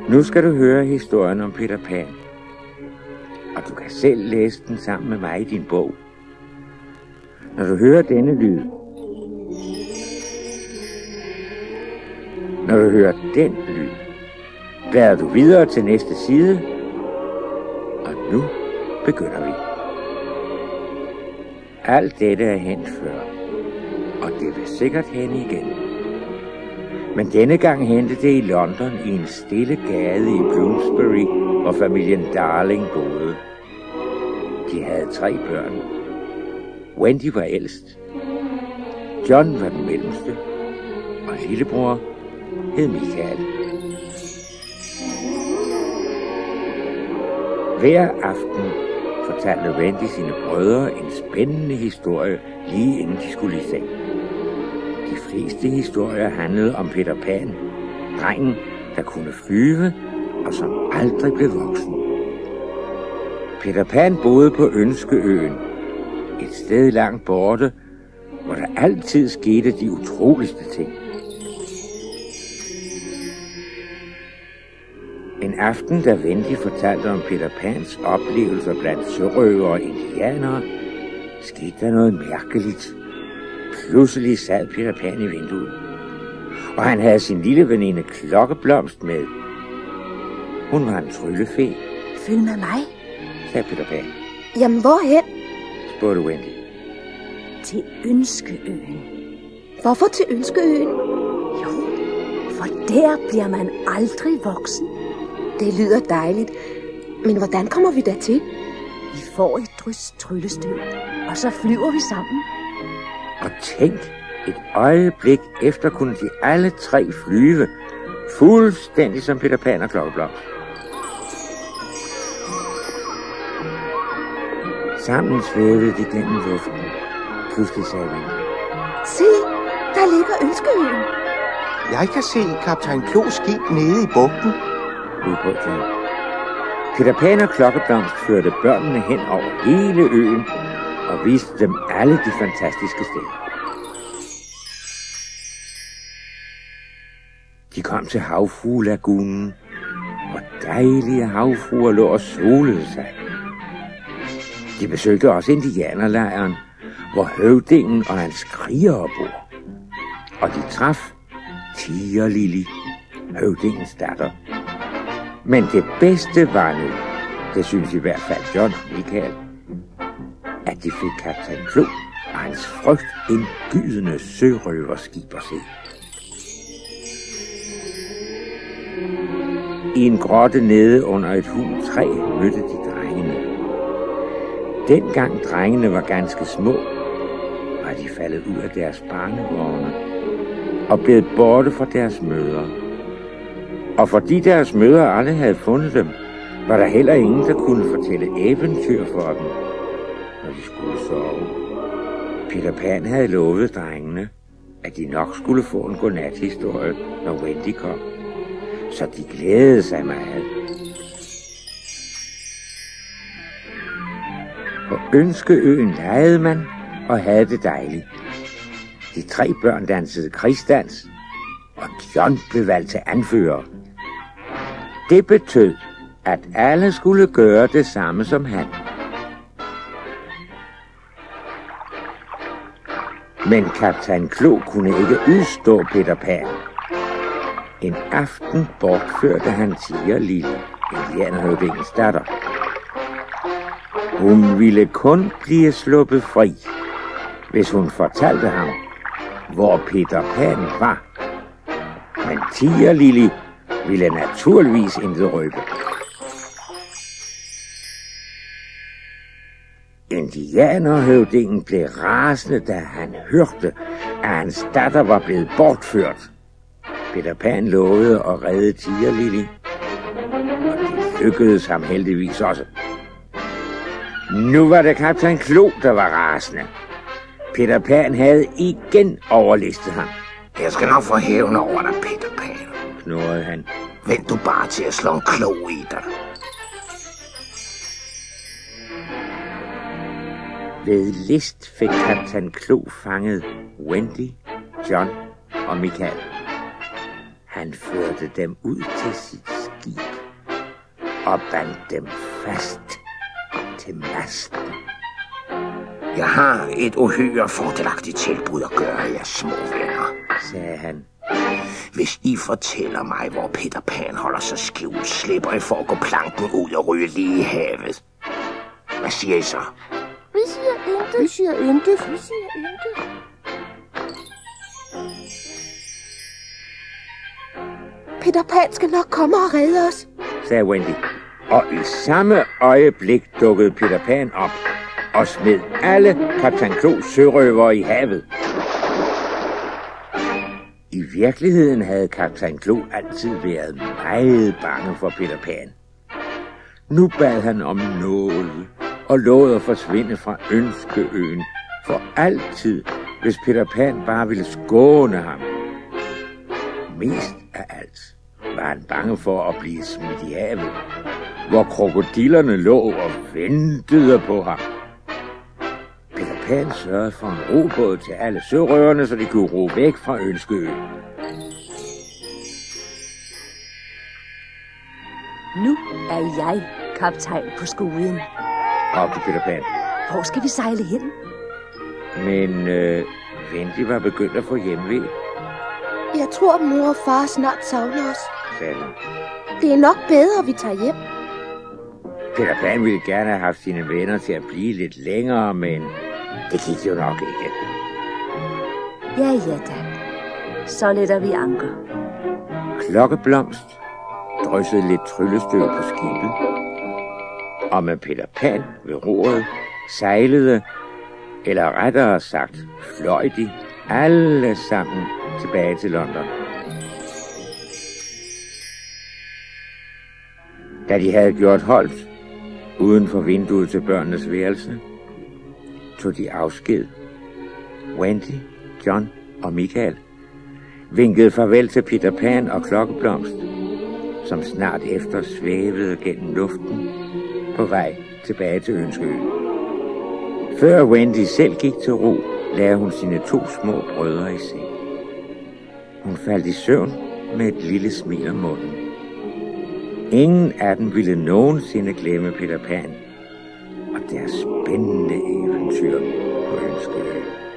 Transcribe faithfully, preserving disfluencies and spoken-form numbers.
Nu skal du høre historien om Peter Pan, og du kan selv læse den sammen med mig i din bog. Når du hører denne lyd, når du hører den lyd, bladrer du videre til næste side, og nu begynder vi. Alt dette er hændt før, og det vil sikkert hænde igen. Men denne gang hentede det i London i en stille gade i Bloomsbury, hvor familien Darling boede. De havde tre børn. Wendy var ældst. John var den mellemste, og lillebror hed Michael. Hver aften fortalte Wendy sine brødre en spændende historie, lige inden de skulle i seng. De fleste historier handlede om Peter Pan, drengen, der kunne flyve, og som aldrig blev voksen. Peter Pan boede på Ønskeøen, et sted langt borte, hvor der altid skete de utroligste ting. En aften, da Wendy fortalte om Peter Pans oplevelser blandt sørøvere og indianere, skete der noget mærkeligt. Pludselig sad Peter Pan i vinduet, og han havde sin lille veninde Klokkeblomst med. Hun var en tryllefe. Følg med mig, sagde Peter Pan. Jamen, hvorhen? Spurgte Wendy. Til Ønskeøen. Hvorfor til Ønskeøen? Jo, for der bliver man aldrig voksen. Det lyder dejligt, men hvordan kommer vi dertil? Vi får et drys tryllestøv, og så flyver vi sammen. Og tænk, et øjeblik efter kunne de alle tre flyve, fuldstændig som Peter Pan og Klokkeblomst. Sammen svævede de gennem luften. Pludselig sagde vi: Se, der ligger Ønskeøen. Jeg kan se kaptajn Klos skib nede i bugten. Udbrød John. Peter Pan og Klokkeblomst førte børnene hen over hele øen og viste dem alle de fantastiske steder. De kom til havfruelagunen, hvor dejlige havfruer lå og solede sig. De besøgte også indianerlejren, hvor høvdingen og hans krigere bor. Og de traf Tiger Lily, høvdingens datter. Men det bedste var nu, det synes i hvert fald John og Michael, at de fik kaptajn Klo og hans frygtindgydende sørøverskib at se. I en grotte nede under et hult træ mødte de drengene. Dengang drengene var ganske små, var de faldet ud af deres barnevogne og blevet borte fra deres mødre. Og fordi deres mødre aldrig havde fundet dem, var der heller ingen, der kunne fortælle eventyr for dem, når de skulle sove. Peter Pan havde lovet drengene, at de nok skulle få en godnathistorie, når Wendy kom. Så de glædede sig meget. På Ønskeøen legede man og havde det dejligt. De tre børn dansede krigsdans, og John blev valgt til anfører. Det betød, at alle skulle gøre det samme som han. Men kaptajn Klo kunne ikke udstå Peter Pan. En aften bortførte han Tiger Lily, indianerhøvdingens datter. Hun ville kun blive sluppet fri, hvis hun fortalte ham, hvor Peter Pan var. Men Tiger Lily ville naturligvis intet røbe. Indianerhøvdingen blev rasende, da han hørte, at hans datter var blevet bortført. Peter Pan lovede at redde Tiger Lily, og det lykkedes ham heldigvis også. Nu var det kaptajn Klo, der var rasende. Peter Pan havde igen overlistet ham. Jeg skal nok få hævn over dig, Peter Pan, knurrede han. Vent du bare til at slå en klo i dig. Ved list fik kaptajn Klo fanget Wendy, John og Michael. Han førte dem ud til sit skib. og bandt dem fast til masten. Jeg har et uhyre fordelagtigt tilbud at gøre jer små venner, sagde han. Hvis I fortæller mig, hvor Peter Pan holder sig skjult, slipper I for at gå planken ud og ryge lige i havet. Hvad siger I så? Vi siger intet. Vi siger intet. Vi siger intet. Peter Pan skal nok komme og redde os, sagde Wendy. Og i samme øjeblik dukkede Peter Pan op og smed alle kaptajn Klos sørøvere i havet. I virkeligheden havde kaptajn Klo altid været meget bange for Peter Pan. Nu bad han om nåde og lovede at forsvinde fra Ønskeøen for altid, hvis Peter Pan bare ville skåne ham. Mest af alt var han bange for at blive smidt i havet, hvor krokodillerne lå og ventede på ham. Peter Pan sørgede for en robåd til alle sørøverne, så de kunne ro væk fra Ønskeøen. Nu er jeg kaptajn på skuden. råbte Peter Pan. Hvor skal vi sejle hen? Men øh, Wendy var begyndt at få hjemve, Jeg tror, mor og far snart savner os. sagde hun. Det er nok bedre, at vi tager hjem. Peter Pan ville gerne have haft sine venner til at blive lidt længere, men det gik jo nok ikke. Ja, ja da. Så letter vi anker. Klokkeblomst dryssede lidt tryllestøv på skibet, og med Peter Pan ved roret sejlede, eller rettere sagt fløj de alle sammen tilbage til London. Da de havde gjort holdt uden for vinduet til børnenes værelse, tog de afsked. Wendy, John og Michael vinkede farvel til Peter Pan og Klokkeblomst, som snart efter svævede gennem luften på vej tilbage til Ønskeøen. Før Wendy selv gik til ro, lagde hun sine to små brødre i seng. Hun faldt i søvn med et lille smil om munden. Ingen af dem ville nogensinde glemme Peter Pan og deres spændende eventyr på Ønskeøen.